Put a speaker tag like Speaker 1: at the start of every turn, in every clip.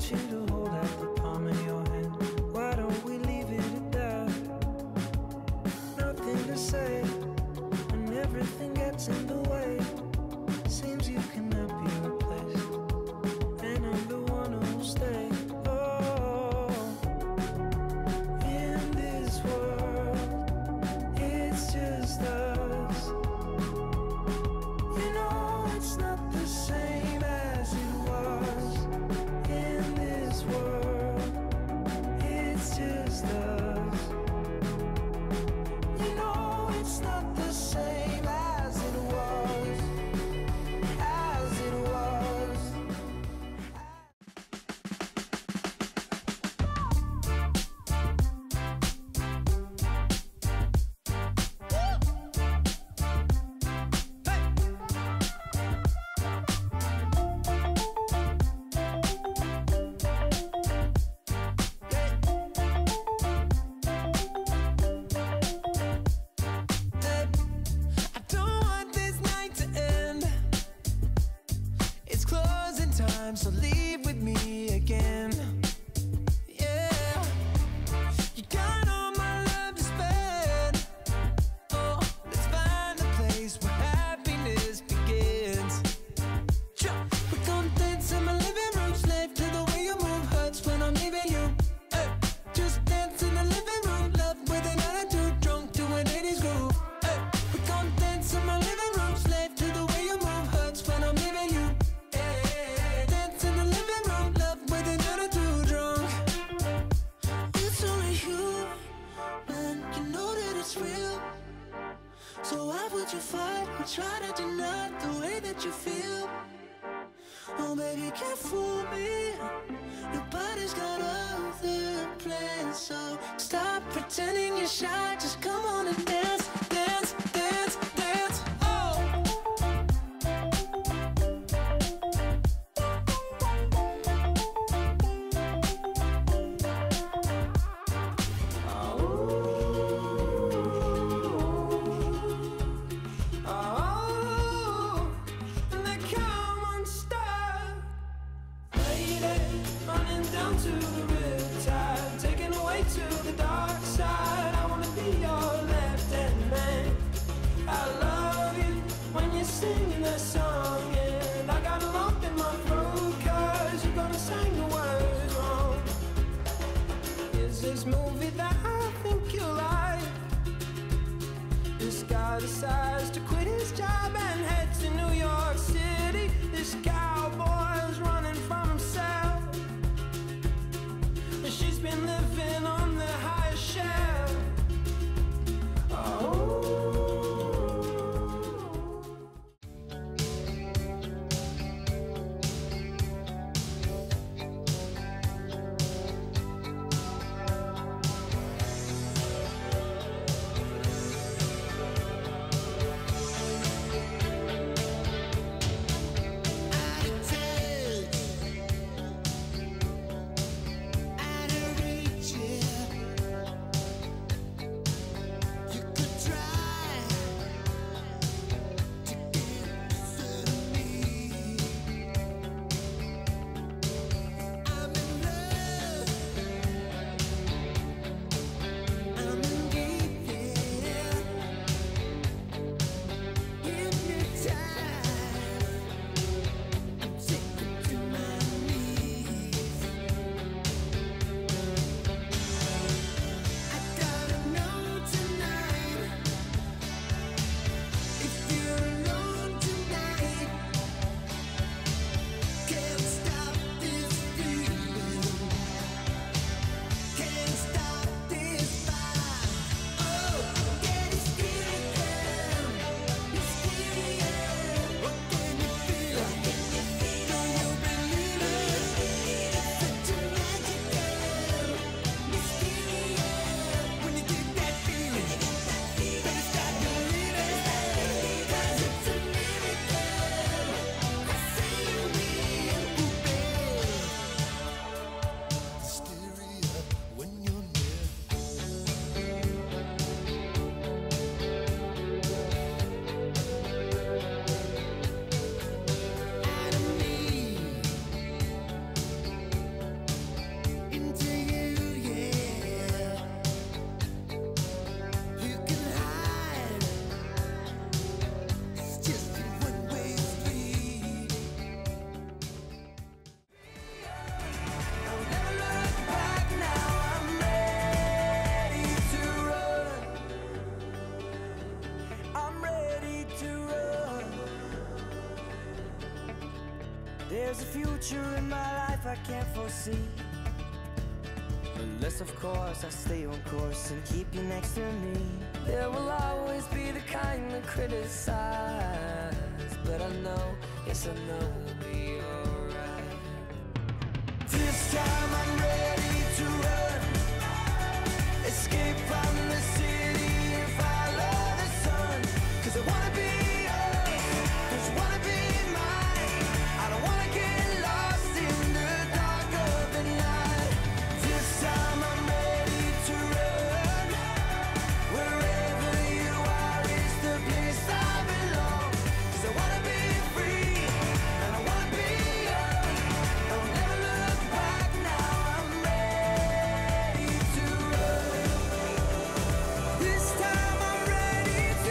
Speaker 1: you to hold out the palm of your hand. Why don't we leave it at that? Nothing to say when everything gets in the way. Seems you cannot be replaced, and I'm the one who'll stay. Oh, in this world, it's just us. You know it's not the same as it was. In this world, it's just us. You know it's not the same as it was. As it was.
Speaker 2: I don't want this night to end. It's closing time, so leave with me again. Yeah, you got all my love to spend. Oh, let's find a place where happiness begins. We're gonna dance in my living room, slave to the way you move. Hurts when I'm leaving you. Hey, just dance in the living room, love with an attitude, drunk to an 80s groove. Hey, we're gonna dance in my living room, slave to the way you move. Hurts when I'm leaving you. Hey, dance in the living room, love with an attitude, drunk. It's only you, man, you know that it's real. So why would you fight or try to deny the way that you feel? Oh baby, can't fool me. Your body's got other plans, so stop pretending you're shy. Just come on and dance, dance, dance, dance. Oh. Oh, and they come unstuck. Lady, running down to the riptide, taken away to the dark side. I wanna be your left-hand man. I love you when you're singing that song, and I got a lump in my throat 'cause you're gonna sing the words wrong. Is this movie that I think you like? This guy decides to quit his job and head to New York City. This cowboy's running from himself, and she's been living on the highest shelf. Oh.
Speaker 3: Out of
Speaker 1: There's a future in my life I can't foresee, unless of course I stay on course and keep you next to me. There will always be the kind that criticize, but I know, yes I know we'll be alright. This time I'm ready to run, escape from the city and follow the sun. 'Cause I wanna be yours, 'cause I wanna be mine. I don't wanna get lost in the dark of the night. This time I'm ready to run, wherever you are is the place I belong. 'Cause I wanna be free, and I wanna be young. I'll never look back now, I'm ready to run. This time I'm ready to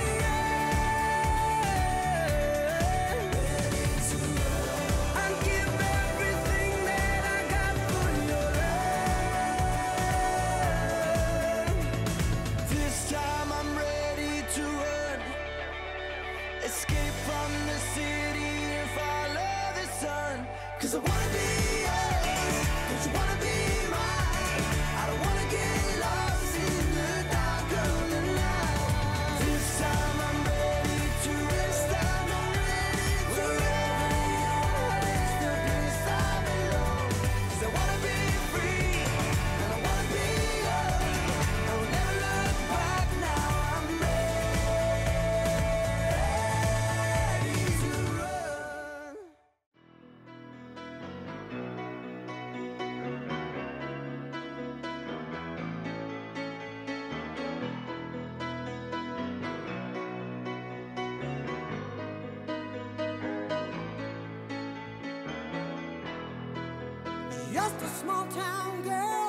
Speaker 1: run. Ready to run. I'll give everything that I got for your love. This time I'm ready to run, escape from the city and follow the sun. 'Cause I wanna be yours, 'cause you wanna be mine. I don't wanna get lost in the dark of the night. This time I'm ready to rest. I'm ready to wherever you are is the place I belong. 'Cause I wanna be free, and I wanna be young. I will never look back now, I'm ready to run. Just a small town girl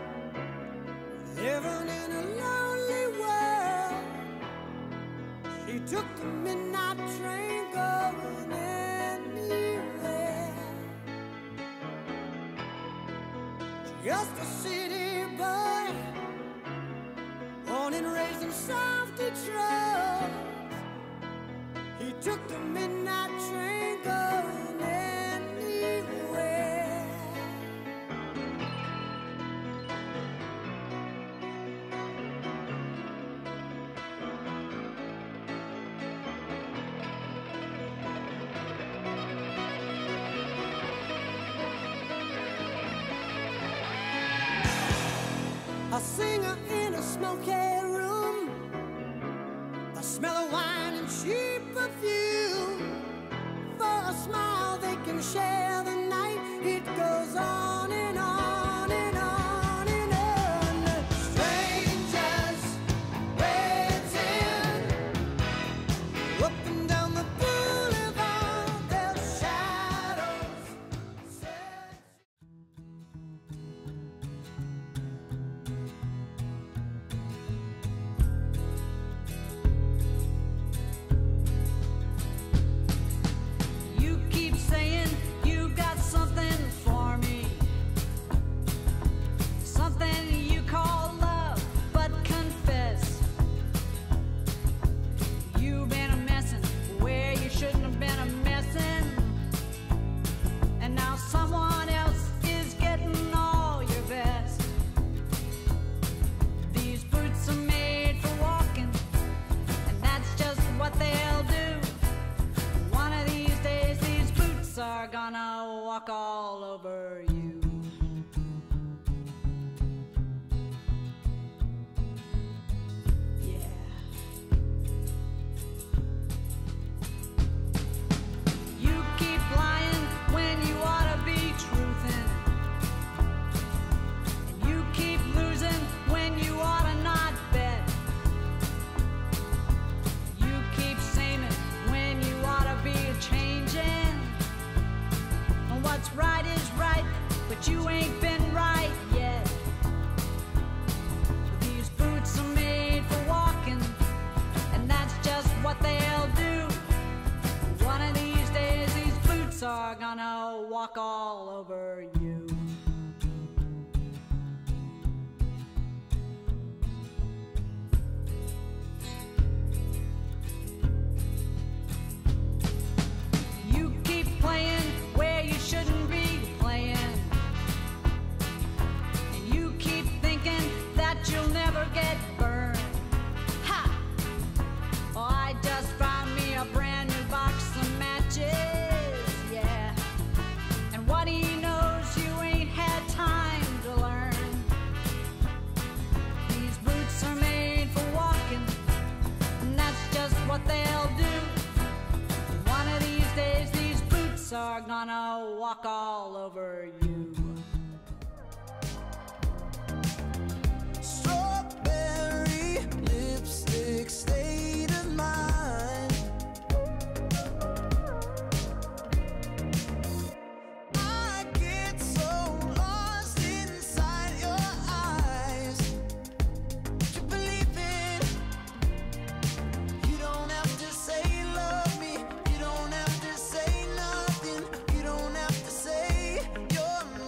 Speaker 1: living in a lonely world. She took the midnight train going anywhere. Just a city boy, born and raised in South Detroit. He took the midnight train going anywhere. A singer in a smoky room, the smell of wine and cheap perfume. For a smile they can share the night. It goes on and on and on and on. Strangers waiting up and down the boulevard, their shadows search.
Speaker 3: You keep saying you got something for me, something you call love, but confess you've been a messin' where you shouldn't have been a messin', and now someone else is getting all your best. These boots are made for walking, and that's just what they'll do. One of these days, these boots are gonna walk all over you. Yeah. You keep lying when you ought to be truthin', and you keep losing when you ought to not bet. You keep saying when you ought to be changing. And what's right is right, but you ain't been right yet. These boots are made for walking, and that's just what they'll do. One of these days, these boots are gonna walk all over you. You keep playing where you shouldn't over you.
Speaker 2: Strawberry lipstick state of mind. I get so lost inside your eyes. You believe it. You don't have to say love me. You don't have to say nothing. You don't have to say you're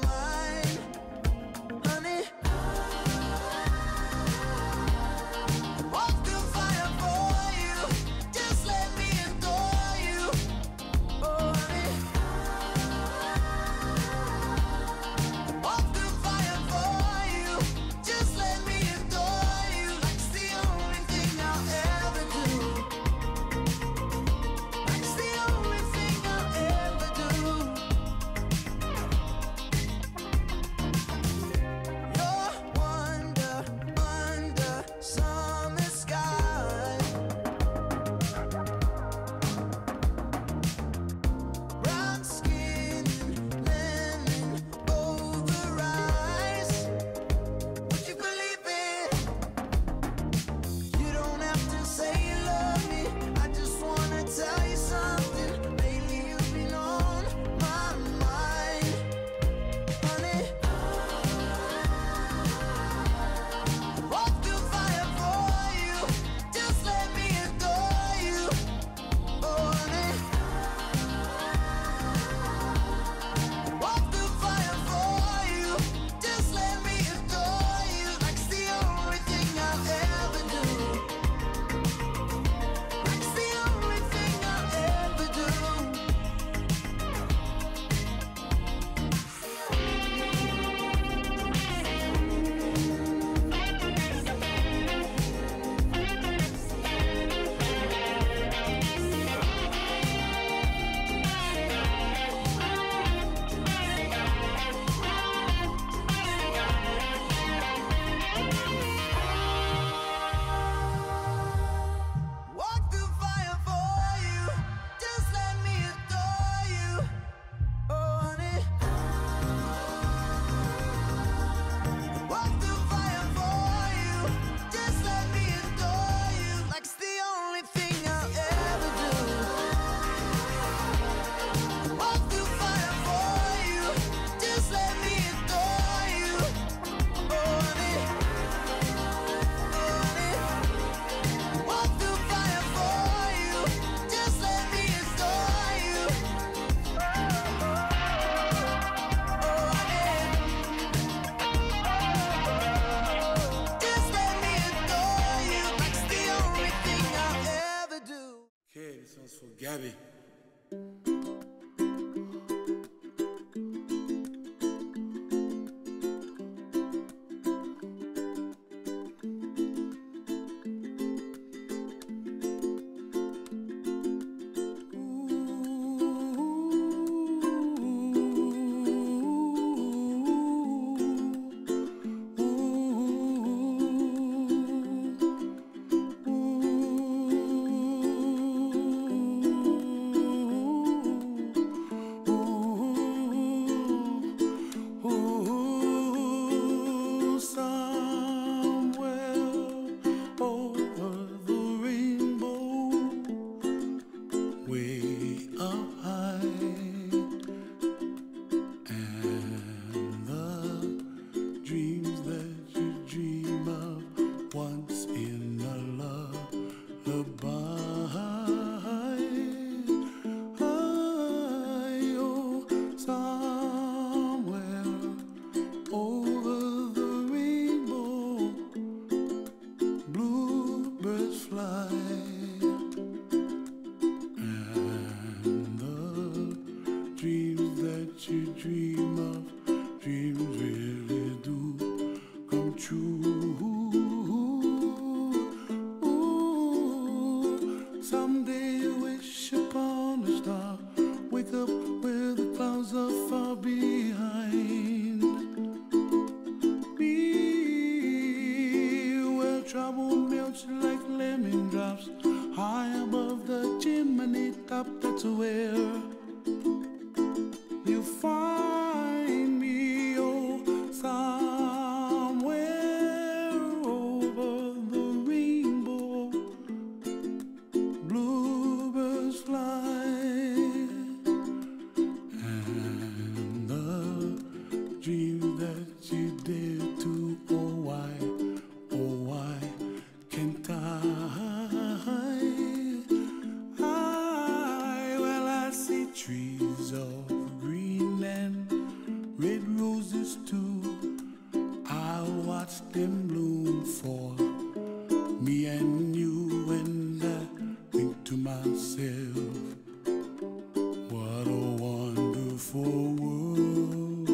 Speaker 4: watch them bloom for me and you, and I think to myself, what a wonderful world.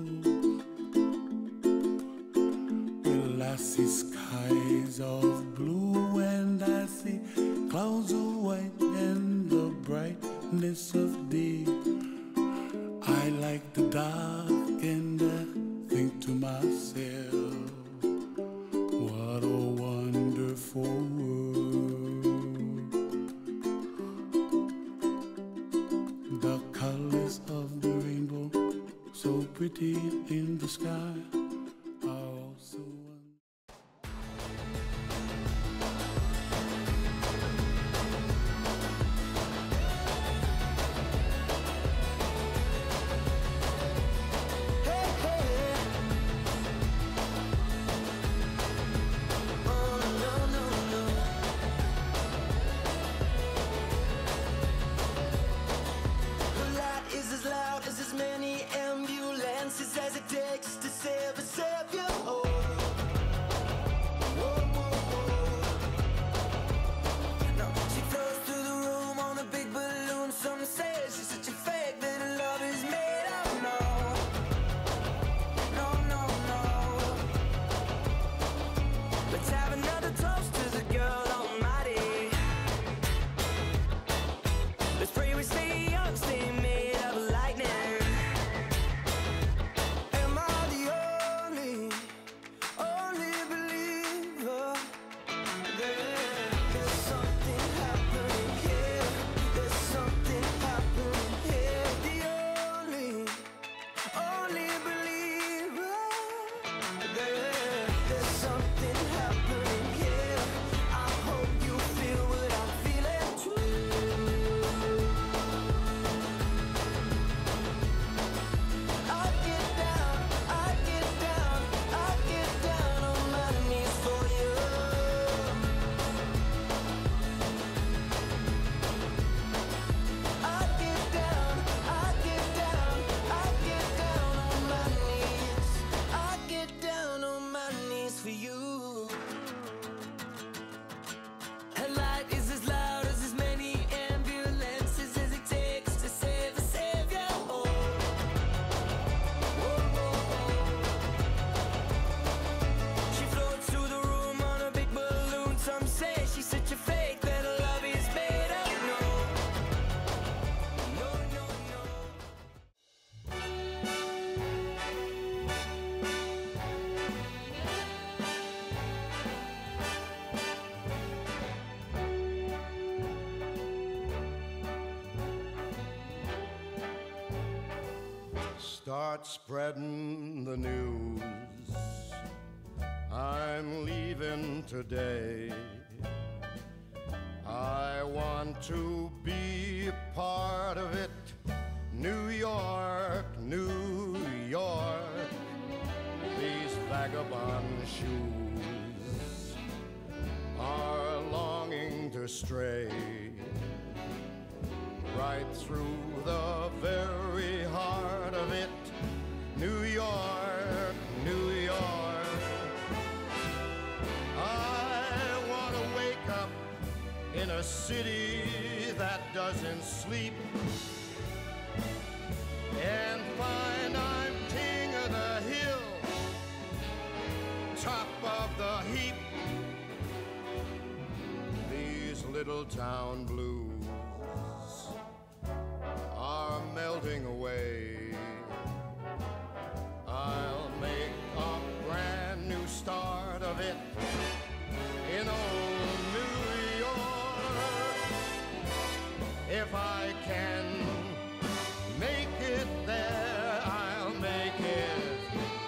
Speaker 4: Well, I see skies of blue and I see clouds of white and the brightness of day. I like the dark and I think to myself, what a wonderful world. The colors of the rainbow, so pretty in the sky, are also
Speaker 1: as many ambulances as it takes to save a savior. Oh. Whoa, whoa, whoa. No, she floats through the room on a big balloon. Some say she's such a fake that her love is made up. No, no, no, no. Let's have another toast to the girl almighty. Let's pray we stay young, stay made of lightning.
Speaker 5: Start spreading the news. I'm leaving today. I want to be a part of it. New York, New York. These vagabond shoes are longing to stray right through the very heart of it. New York, New York. I want to wake up in a city that doesn't sleep and find I'm king of the hill, top of the heap. These little town blues are melting away. I'll make a brand new start of it in old New York. If I can make it there, I'll make it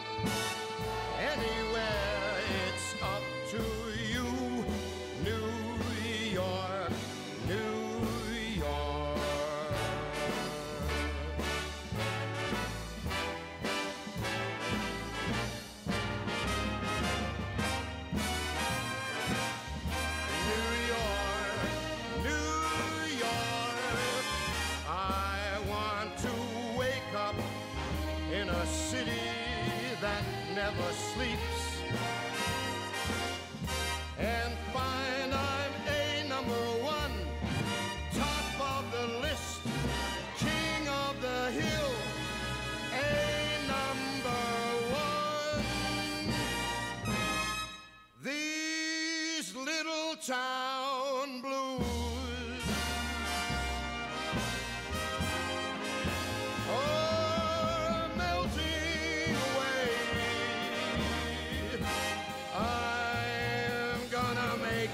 Speaker 5: anywhere. It's up to you, New York, New York. In a city that never sleeps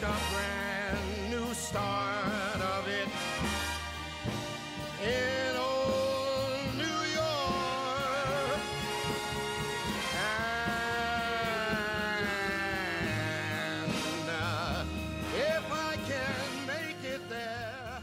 Speaker 5: a brand new start of it in old New York. And if I can make it there.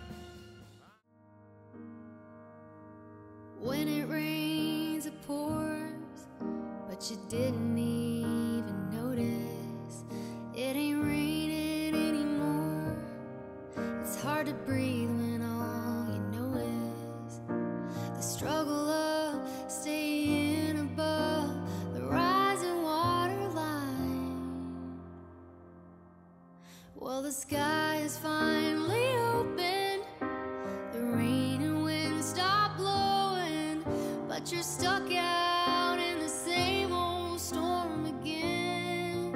Speaker 6: When it rains, it pours, but you didn't even notice. It ain't raining anymore. It's hard to breathe when all you know is the struggle of staying above the rising water line. Well, the sky is finally open. The rain and wind stop blowing, but you're stuck out in the same old storm again.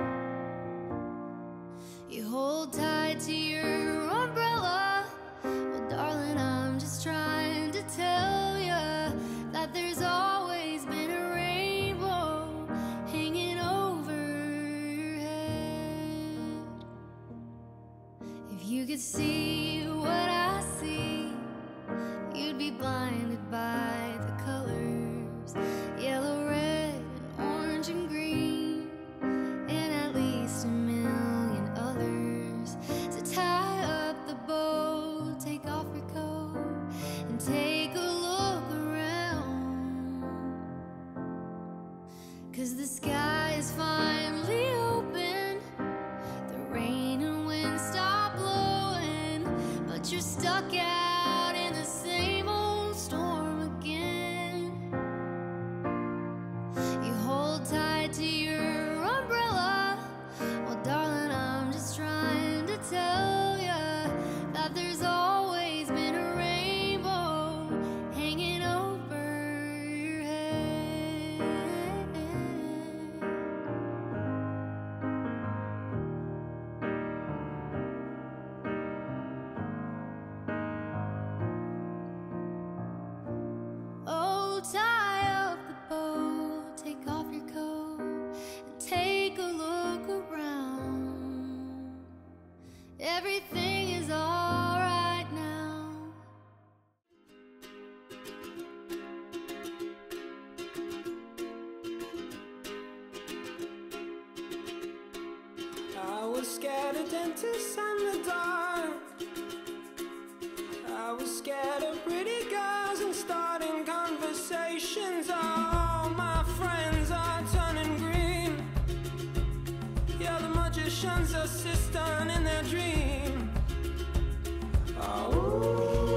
Speaker 6: You hold tight to your umbrella. Well, darling, I'm just trying to tell you that there's always been a rainbow hanging over your head. If you could see what I see, you'd be blinded by the colors, yellow, red, and orange and green, and at least a million others. So tie up the boat, take off your coat, and take a look around. 'Cause the sky is finally open. The rain and wind stop blowing, but you're stuck out in the same old storm again. You hold tight to your umbrella. Well, darling, I'm just trying to tell you that there's always been a rainbow hanging over your head. Oh, tie up the boat, take off your coat, and take a look around. Everything is all right now.
Speaker 2: I was scared of dentists and the dark. I was scared of pretty girls and starting conversations. All my friends are turning green. You're the magician's assistant in their dream. Oh,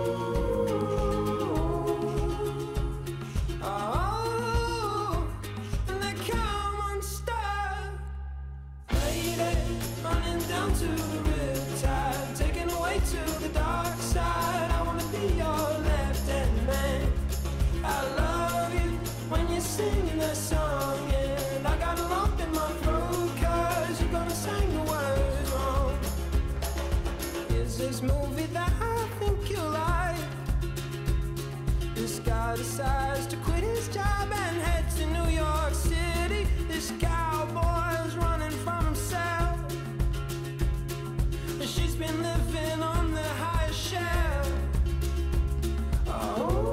Speaker 2: and they come unstuck. Lady, running down to the riptide, taken away to the dark side. I wanna be your left-hand man. I love you when you're singing that song, and I got a lump in my throat 'cause you're gonna sing the words wrong. Is this movie that I think you like? This guy decides to quit his job and head to New York City. This cowboy's running from himself. She's been living on the highest shelf. Oh,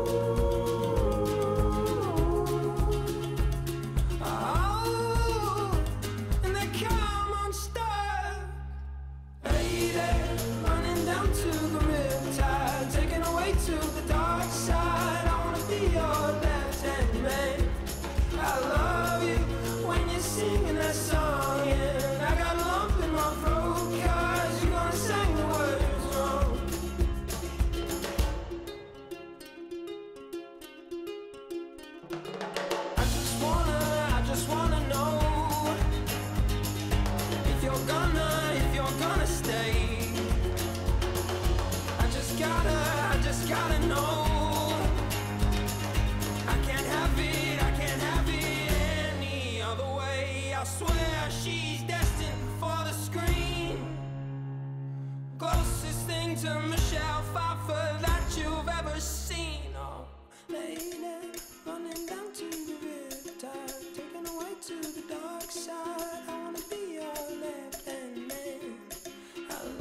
Speaker 2: and they come unstuck. Lady, running down to the riptide, taken away to the dark side. I wanna be your left-hand man. I love you when you're singing that song, and I got a lump in my throat 'cause you're gonna sing the words wrong. I just wanna know if you're gonna stay. I just gotta know. I can't have it any other way. I swear she's destined for the screen. Closest thing to Michelle Pfeiffer that you've ever seen. Oh, lady, running down to the riptide, taken away to the dark side. I wanna be your left-hand man. I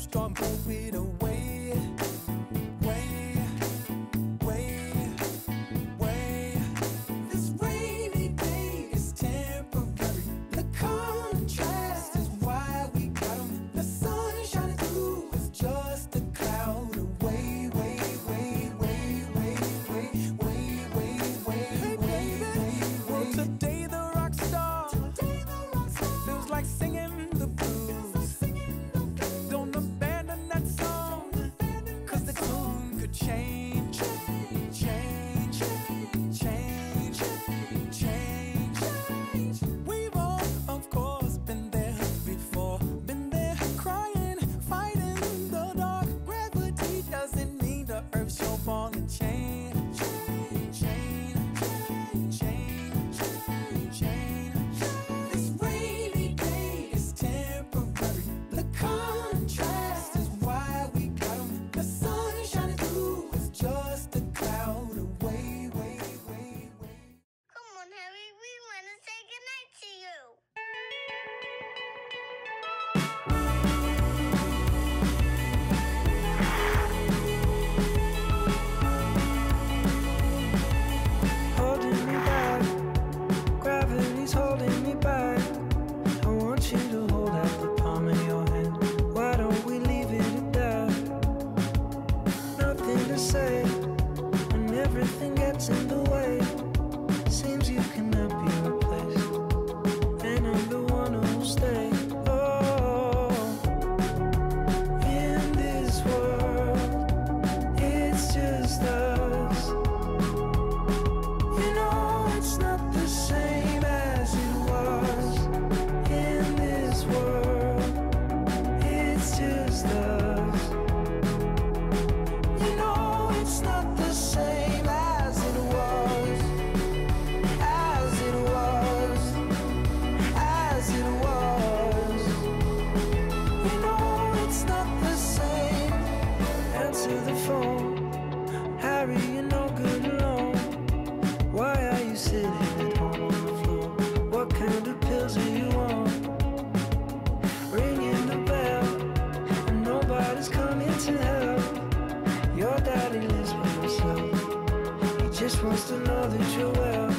Speaker 2: strong, throw it away. This rainy day is temporary. The contrast is why we got 'em. The sun shining through is just a cloud away. Well, today the rock star feels like singing the blues. Don't abandon that song, 'cause the tune could change. We've all, of course, been there before. Been there crying, fighting the dark. Gravity doesn't mean the earth's your ball and chain. This rainy day is temporary. The contrast is why we got 'em. The sun shining through is just a cloud away.
Speaker 6: Come on, Harry, we want to say goodnight to you.
Speaker 1: Holding me back, gravity's holding me back. I want you to hold out the palm of your hand. Why don't we leave it at that? Nothing to say when everything gets in the way. Seems you cannot be replaced, and I'm the one who'll stay. Oh, in this world, it's just us. You know it's not the same as it was. In this world, it's just us. You know it's not the same as it was. As it was. As it was. You know it's not the same. Answer the phone. Harry, you're no good alone. Why are you sitting at home on the floor? What kind of pills are you on? Ringing the bell, and nobody's coming to help. Your daddy lives by himself. He just wants to know that you're well.